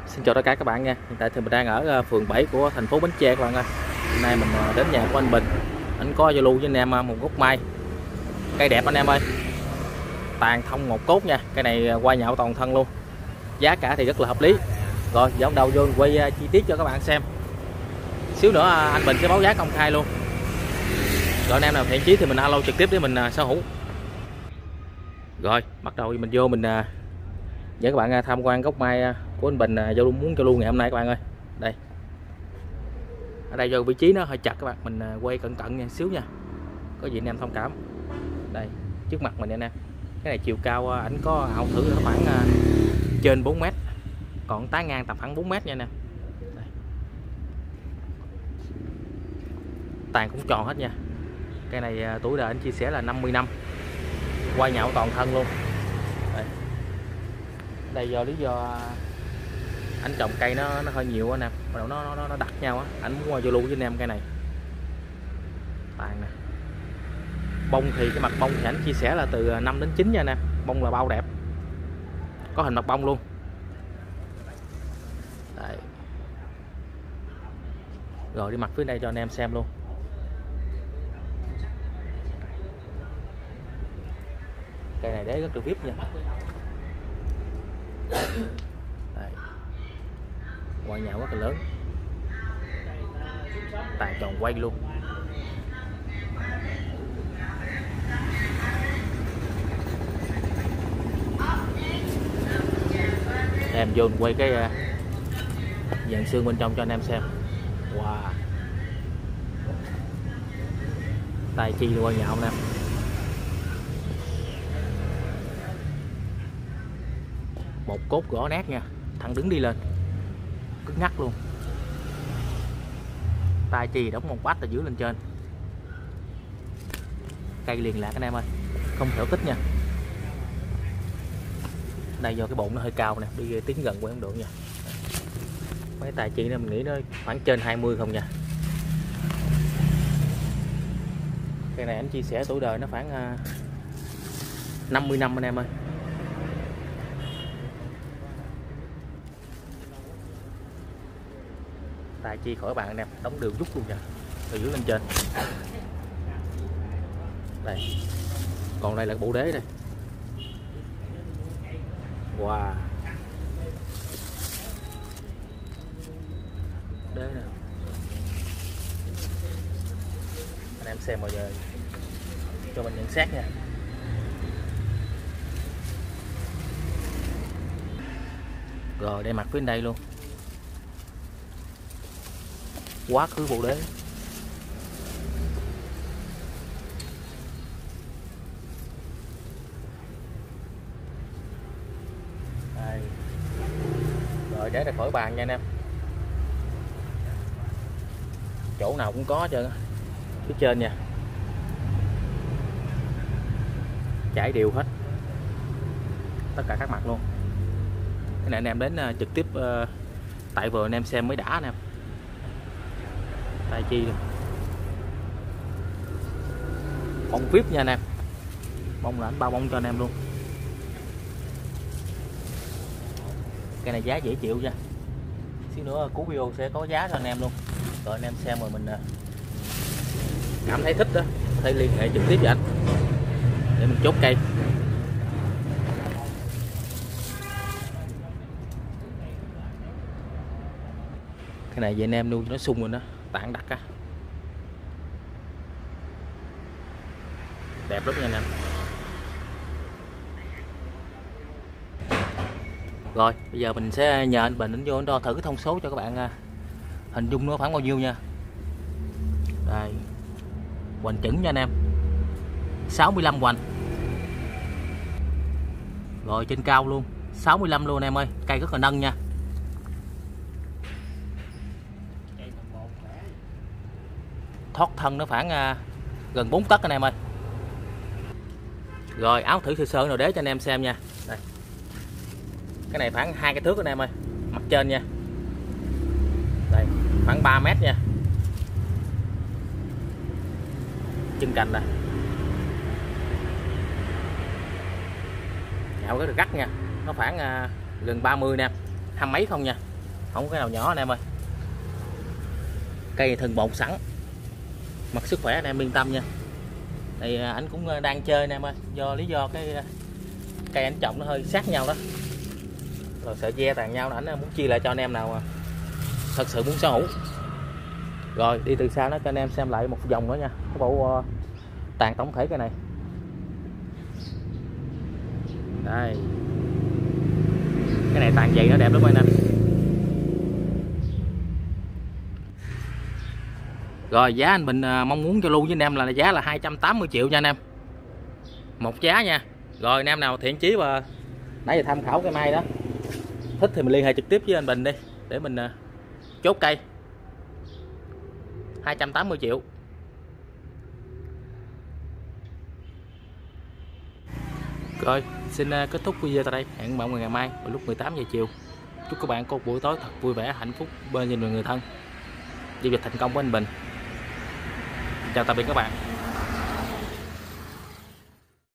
Xin chào tất cả các bạn nha. Hiện tại thì mình đang ở phường 7 của thành phố Bến Tre các bạn ơi. Hôm nay mình đến nhà của anh Bình. Anh có giao lưu với anh em một gốc mai. Cây đẹp anh em ơi. Tàn thông một cốt nha. Cây này qua nhạo toàn thân luôn. Giá cả thì rất là hợp lý. Rồi, giờ đầu vô quay chi tiết cho các bạn xem. Xíu nữa anh Bình sẽ báo giá công khai luôn. Rồi anh em nào thiện chí thì mình alo trực tiếp để mình sở hữu. Rồi, bắt đầu mình vô mình dẫn các bạn tham quan gốc mai của anh Bình muốn giao lưu ngày hôm nay các bạn ơi. Đây. Ở đây vô vị trí nó hơi chặt các bạn, mình quay cẩn thận nha xíu nha. Có gì anh em thông cảm. Đây, trước mặt mình anh em. Cái này chiều cao ảnh có ảo thử nó khoảng trên 4 m. Còn tán ngang tầm khoảng 4 m nha anh em. Đây. Tàn cũng tròn hết nha. Cây này tuổi đời anh chia sẻ là 50 năm. Qua nhạo toàn thân luôn. Đây do lý do anh trồng cây nó hơi nhiều anh em, nó đặt nhau á, anh muốn qua giao lưu với anh em cây này. Tàn nè. Bông thì cái mặt bông thì anh chia sẻ là từ 5 đến 9 nha anh em. Bông là bao đẹp. Có hình mặt bông luôn. Đây. Rồi đi mặt phía đây cho anh em xem luôn. Cây này đế rất là vip nha. Đây. Qua nhà rất là lớn. Tàn tròn quay luôn. Em vô quay cái dàn xương bên trong cho anh em xem. Wow. Tai chi qua nhạo anh em. Một cốt gõ nát nha, thẳng đứng đi lên, cứng ngắc luôn. Tai chi đóng một quách là dưới lên trên. Cây liền lạc anh em ơi, không thể tích nha. Đây do cái bụng nó hơi cao nè, đi tiến gần quay không được nha. Mấy tài chi này mình nghĩ nó khoảng trên 20 không nha. Cây này anh chia sẻ tuổi đời nó khoảng 50 năm anh em ơi. Tài chi khỏi bạn anh em, đóng đường rút luôn nha, từ dưới lên trên. Đây, còn đây là bộ đế đây. Wow, đế nè, anh em xem bao giờ cho mình nhận xét nha. Rồi đây mặt phía đây luôn. Quá khứ bộ đế. Đây. Rồi đế ra khỏi bàn nha anh em. Chỗ nào cũng có trơn phía trên nha. Chảy đều hết. Tất cả các mặt luôn. Cái này anh em đến trực tiếp tại vườn anh em xem mới đã anh em. Tai chi luôn. Bông vip nha anh em. Bông là anh bao bông cho anh em luôn. Cái này giá dễ chịu nha. Xíu nữa cuối video sẽ có giá cho anh em luôn. Rồi anh em xem rồi mình cảm thấy thích đó, thể liên hệ trực tiếp với anh để mình chốt cây. Cái này về anh em nuôi nó sung rồi đó, tản đặc á. Đẹp lắm nha anh em. Rồi bây giờ mình sẽ nhờ anh Bình anh vô đo thử cái thông số cho các bạn hình dung nó khoảng bao nhiêu nha. Đây, hoành chững nha anh em, 65 hoành. Rồi trên cao luôn 65 luôn anh em ơi. Cây rất là nâng nha. Thoát thân nó khoảng gần 4 tấc anh em ơi. Rồi áo thử sơ sơ rồi đế cho anh em xem nha. Đây. Cái này khoảng 2 cái thước anh em ơi. Mặt trên nha. Đây, khoảng 3 mét nha. Chân cành nè. Nhạo rất là gắt nha. Nó khoảng gần 30 nè. 20 mấy không nha. không có cái nào nhỏ anh em ơi. Cây thân bột sẵn, mặt sức khỏe anh em yên tâm nha. Thì anh cũng đang chơi anh em ơi, do lý do cái cây anh trồng nó hơi sát nhau đó, rồi sợi ve tàn nhau, ảnh muốn chia lại cho anh em nào thật sự muốn sở hữu. Rồi đi từ xa nó cho anh em xem lại một vòng nữa nha, cái bộ tàn tổng thể cây này. Đây, cái này tàn dày nó đẹp lắm anh em. Rồi giá anh Bình mong muốn cho lưu với anh em là giá là 280 triệu nha anh em, một giá nha. Rồi anh em nào thiện chí và nãy giờ tham khảo cây mai đó, thích thì mình liên hệ trực tiếp với anh Bình đi để mình chốt cây 280 triệu. Rồi xin kết thúc video tại đây, hẹn mọi người ngày mai vào lúc 18 giờ chiều. Chúc các bạn có một buổi tối thật vui vẻ, hạnh phúc bên gia đình người thân, giao dịch thành công với anh Bình. Chào tạm biệt các bạn.